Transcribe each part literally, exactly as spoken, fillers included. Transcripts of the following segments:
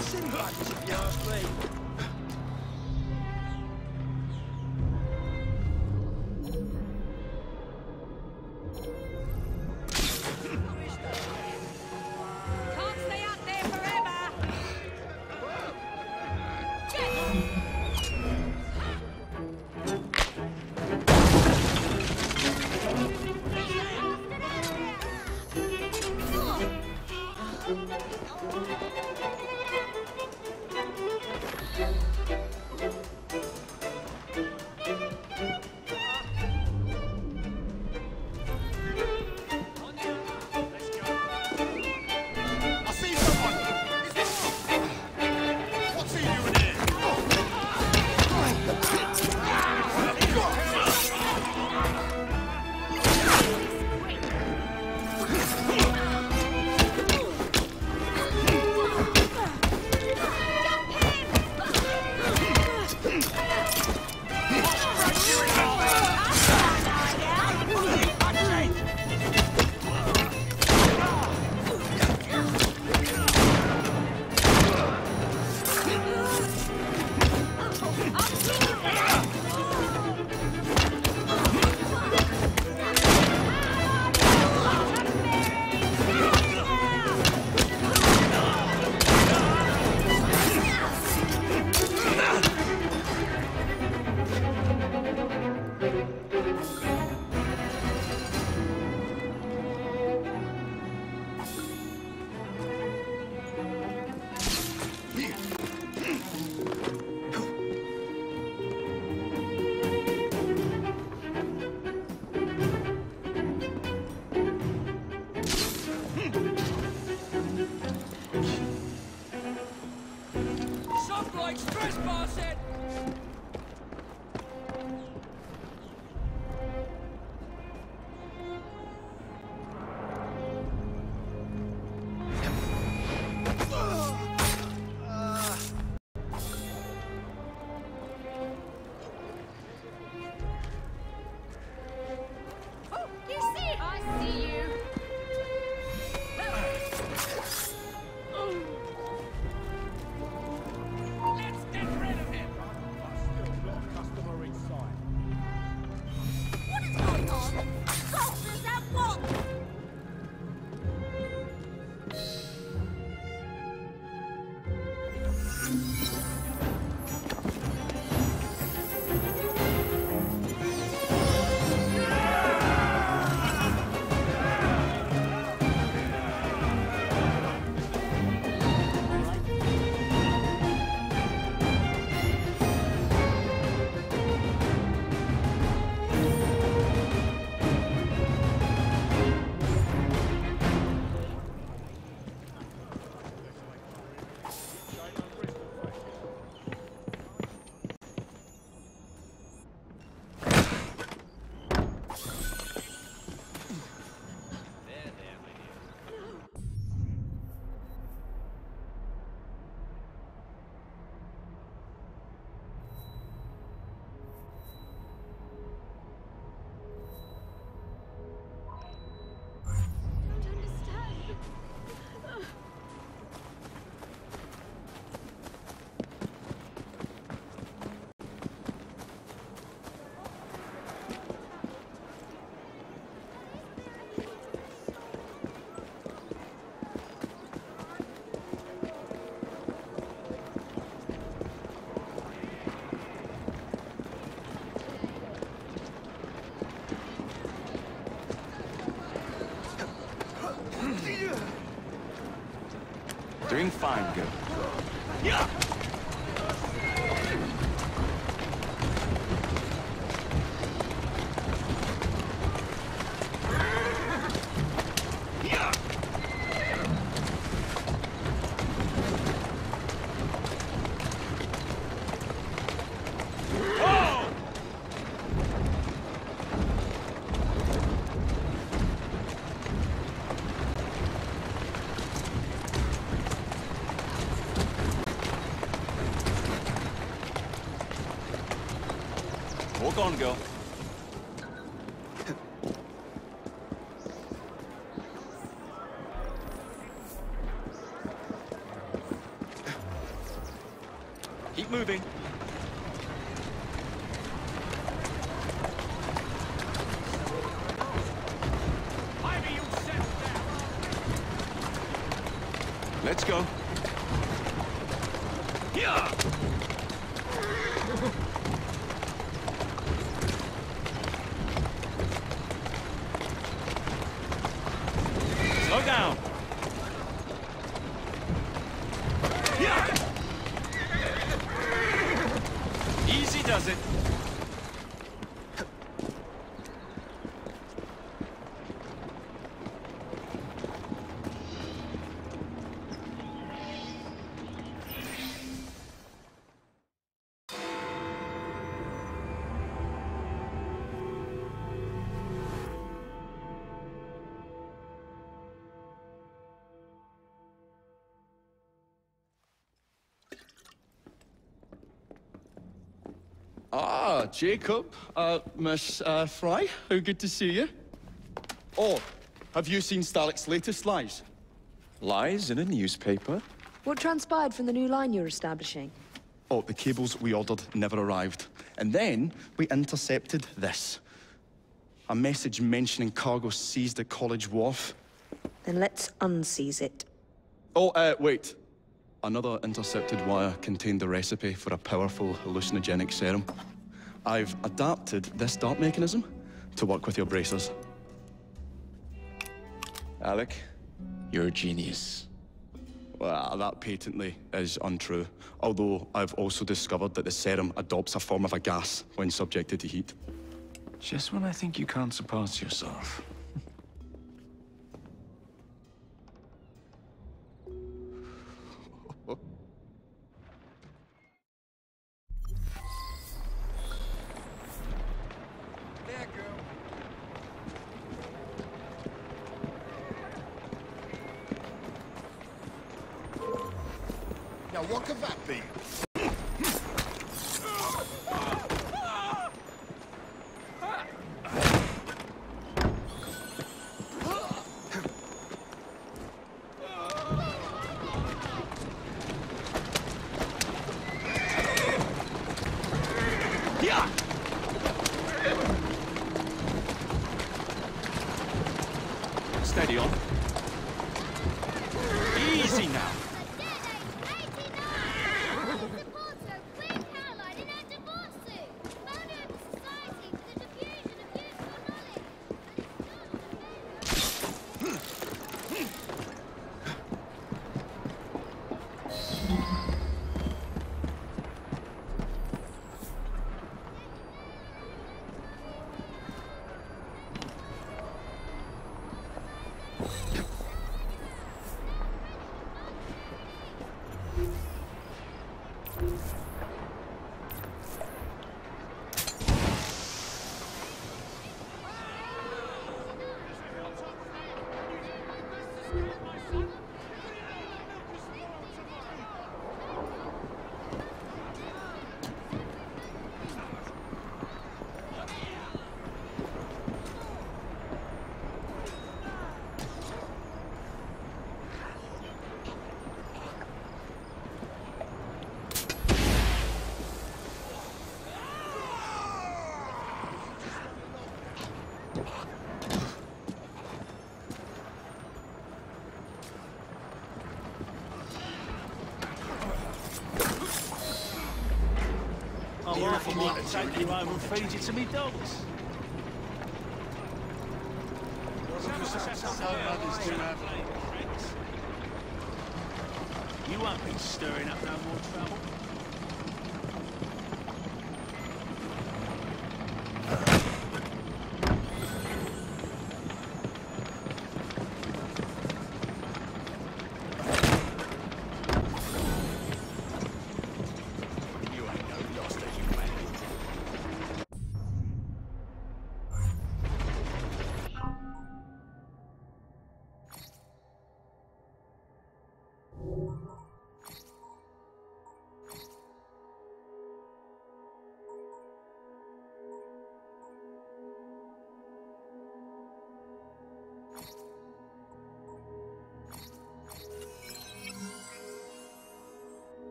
Silly buggers, if you ask me. Doing fine, girl. Yeah! Walk on, girl. Keep moving. Maybe you'll settle down. Let's go. Yeah! Slow down. Yeah! Easy does it. Ah, Jacob, uh, Miss uh, Frye, how good to see you. Oh, have you seen Starlick's latest lies? Lies in a newspaper? What transpired from the new line you're establishing? Oh, the cables we ordered never arrived. And then we intercepted this. A message mentioning cargo seized at College Wharf. Then let's unseize it. Oh, uh, wait. Another intercepted wire contained the recipe for a powerful hallucinogenic serum. I've adapted this dart mechanism to work with your bracers. Alec, you're a genius. Well, that patently is untrue. Although I've also discovered that the serum adopts a form of a gas when subjected to heat. Just when I think you can't surpass yourself. Now, what could that be? Steady on. Easy now. I might take you home and feed you to me dogs. You won't be stirring up no more trouble.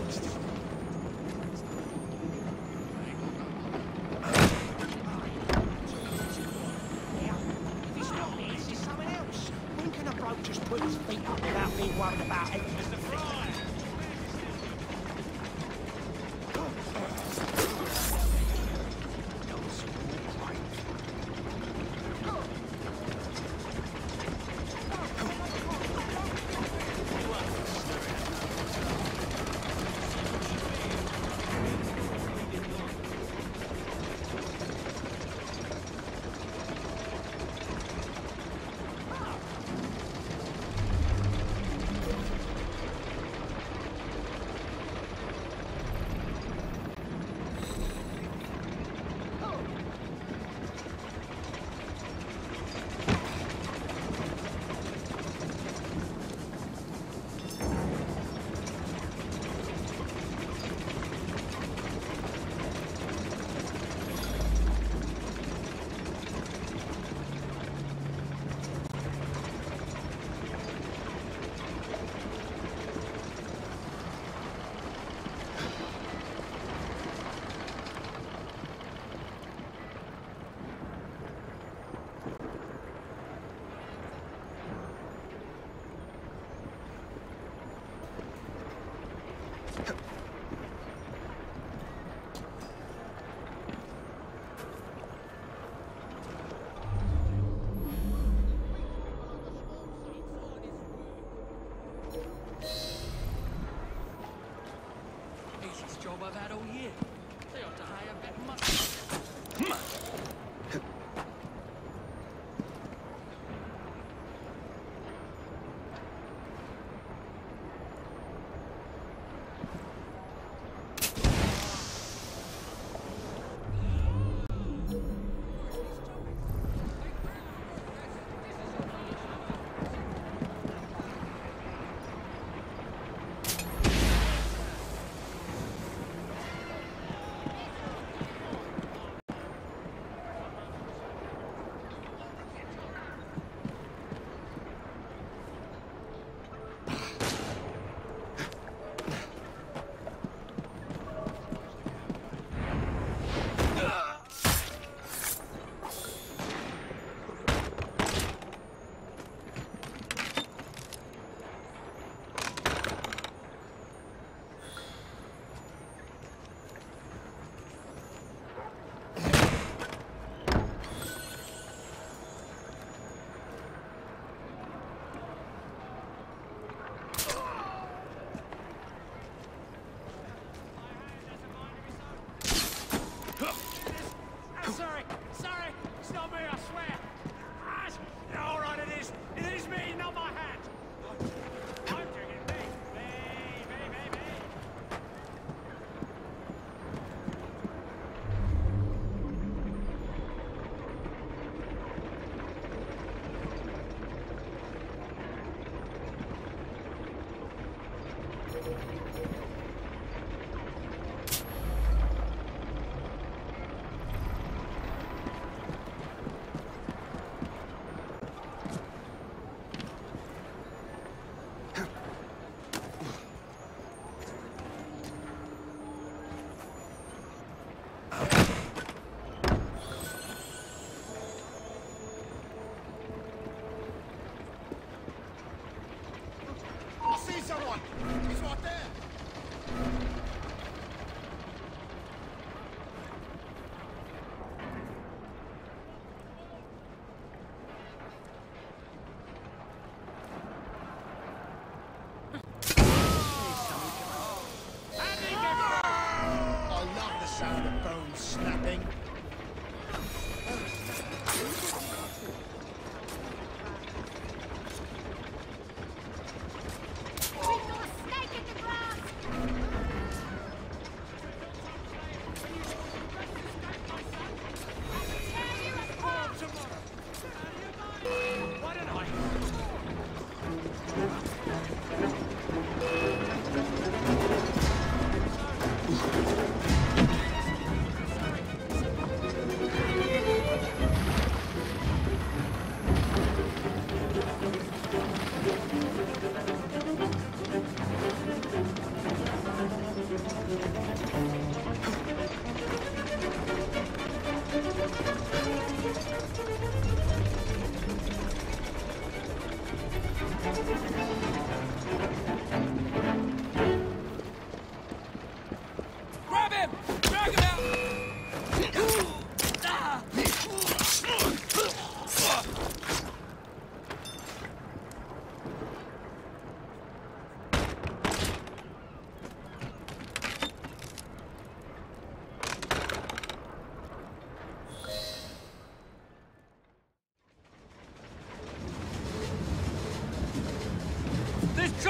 I've had all year. They ought to hire a better money. Sorry, sorry, it's not me, I swear. Ah, all right, it is. It is me, not my hat. I'm drinking me. Me, me, me, me. Someone! He's right there! I love the sound of bones snapping.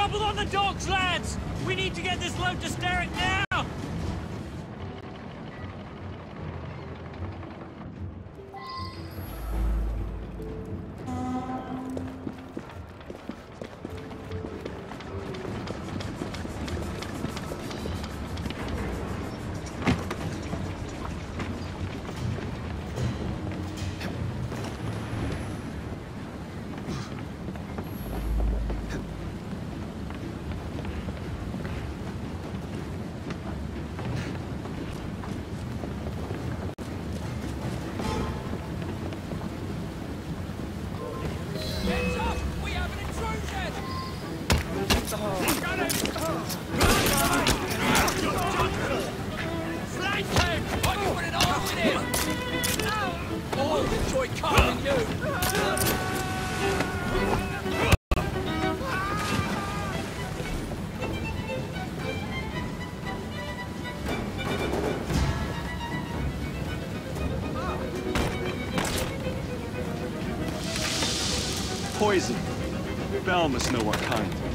Trouble on the docks, lads! We need to get this load to Sterrick now! Poison. Bell must know what kind.